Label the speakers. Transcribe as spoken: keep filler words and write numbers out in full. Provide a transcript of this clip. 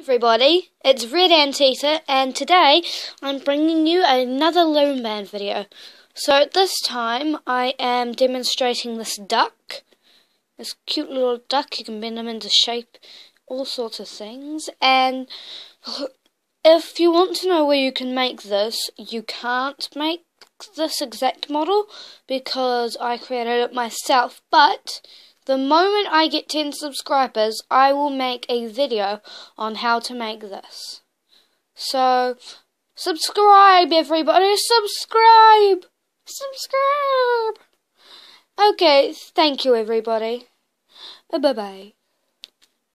Speaker 1: everybody, it's Red Antita, and today I'm bringing you another Loom band video. So this time I am demonstrating this duck, this cute little duck. You can bend them into shape, all sorts of things. And if you want to know where you can make this, you can't make this exact model because I created it myself, but the moment I get ten subscribers, I will make a video on how to make this. So, subscribe everybody, subscribe! Subscribe! Okay, thank you everybody. Bye bye.